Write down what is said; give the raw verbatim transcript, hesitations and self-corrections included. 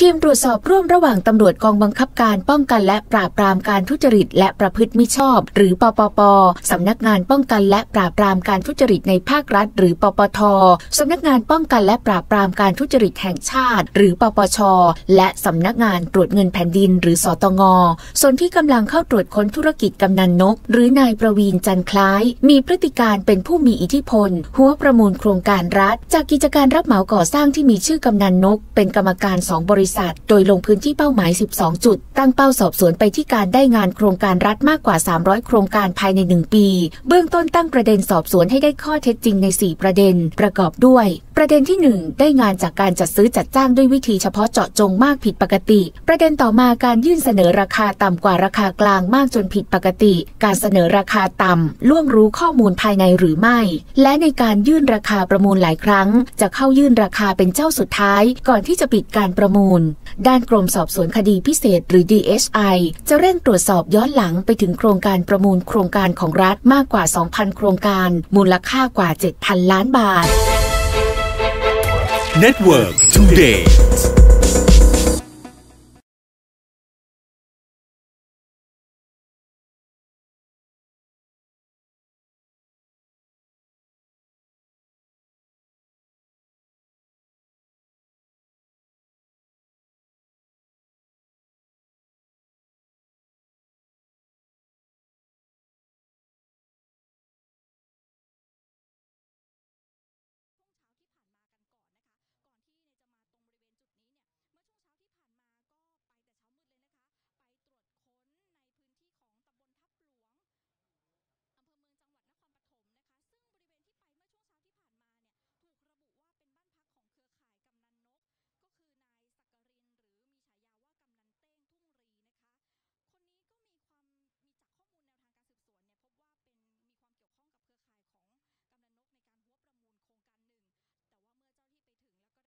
ทีมตรวจสอบร่วมระหว่างตำรวจกองบังคับการป้องกันและปราบปรามการทุจริตและประพฤติมิชอบหรือปปป.สำนักงานป้องกันและปราบปรามการทุจริตในภาครัฐหรือปปท.สำนักงานป้องกันและปราบปรามการทุจริตแห่งชาติหรือปปช.และสำนักงานตรวจเงินแผ่นดินหรือสตง.ส่วนที่กำลังเข้าตรวจค้นธุรกิจกำนันนกหรือนายประวีณจันคล้ายมีพฤติการเป็นผู้มีอิทธิพลหัวประมูลโครงการรัฐจากกิจการรับเหมาก่อสร้างที่มีชื่อกำนันนกเป็นกรรมการสองบริษัทโดยลงพื้นที่เป้าหมายสิบสองจุดตั้งเป้าสอบสวนไปที่การได้งานโครงการรัฐมากกว่าสามร้อยโครงการภายในหนึ่งปีเบื้องต้นตั้งประเด็นสอบสวนให้ได้ข้อเท็จจริงในสี่ประเด็นประกอบด้วยประเด็นที่หนึ่งได้งานจากการจัดซื้อจัดจ้างด้วยวิธีเฉพาะเจาะจงมากผิดปกติประเด็นต่อมาการยื่นเสนอราคาต่ำกว่าราคากลางมากจนผิดปกติการเสนอราคาต่ำล่วงรู้ข้อมูลภายในหรือไม่และในการยื่นราคาประมูลหลายครั้งจะเข้ายื่นราคาเป็นเจ้าสุดท้ายก่อนที่จะปิดการประมูลด้านกรมสอบสวนคดีพิเศษหรือ ดี เอส ไอ จะเร่งตรวจสอบย้อนหลังไปถึงโครงการประมูลโครงการของรัฐมากกว่า สองพัน โครงการมูลค่ากว่า เจ็ดพัน ล้านบาท Network Today